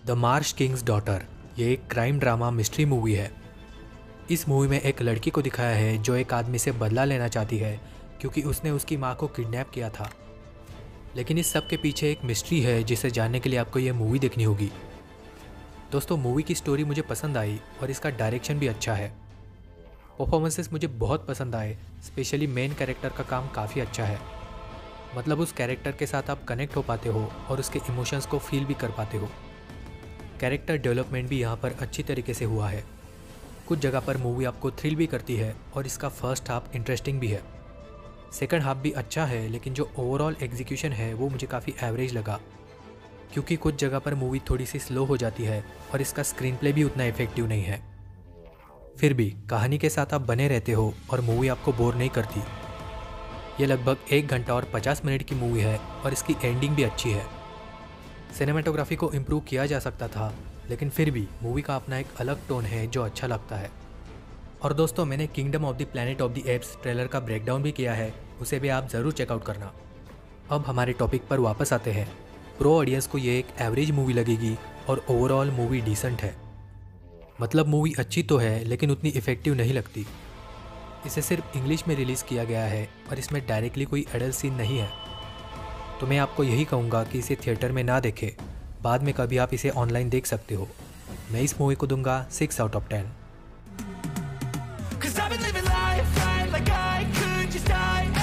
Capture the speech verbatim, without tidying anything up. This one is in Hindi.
द मार्श किंग्स डॉटर ये एक क्राइम ड्रामा मिस्ट्री मूवी है। इस मूवी में एक लड़की को दिखाया है जो एक आदमी से बदला लेना चाहती है क्योंकि उसने उसकी माँ को किडनैप किया था। लेकिन इस सब के पीछे एक मिस्ट्री है जिसे जानने के लिए आपको ये मूवी देखनी होगी। दोस्तों, मूवी की स्टोरी मुझे पसंद आई और इसका डायरेक्शन भी अच्छा है। परफॉर्मेंसेस मुझे बहुत पसंद आए, स्पेशली मेन कैरेक्टर का काम काफ़ी अच्छा है। मतलब उस कैरेक्टर के साथ आप कनेक्ट हो पाते हो और उसके इमोशंस को फील भी कर पाते हो। कैरेक्टर डेवलपमेंट भी यहाँ पर अच्छी तरीके से हुआ है। कुछ जगह पर मूवी आपको थ्रिल भी करती है और इसका फर्स्ट हाफ इंटरेस्टिंग भी है। सेकंड हाफ भी अच्छा है, लेकिन जो ओवरऑल एग्जीक्यूशन है वो मुझे काफ़ी एवरेज लगा, क्योंकि कुछ जगह पर मूवी थोड़ी सी स्लो हो जाती है और इसका स्क्रीन प्ले भी उतना इफेक्टिव नहीं है। फिर भी कहानी के साथ आप बने रहते हो और मूवी आपको बोर नहीं करती। ये लगभग एक घंटा और पचास मिनट की मूवी है और इसकी एंडिंग भी अच्छी है। सिनेमाटोग्राफी को इम्प्रूव किया जा सकता था, लेकिन फिर भी मूवी का अपना एक अलग टोन है जो अच्छा लगता है। और दोस्तों, मैंने kingdom of the planet of the apes trailer का ब्रेकडाउन भी किया है, उसे भी आप ज़रूर चेकआउट करना। अब हमारे टॉपिक पर वापस आते हैं। प्रो ऑडियंस को ये एक एवरेज मूवी लगेगी और ओवरऑल मूवी डिसेंट है। मतलब मूवी अच्छी तो है, लेकिन उतनी इफेक्टिव नहीं लगती। इसे सिर्फ इंग्लिश में रिलीज़ किया गया है और इसमें डायरेक्टली कोई एडल्ट सीन नहीं है। तो मैं आपको यही कहूँगा कि इसे थिएटर में ना देखें, बाद में कभी आप इसे ऑनलाइन देख सकते हो। मैं इस मूवी को दूंगा सिक्स आउट ऑफ टेन।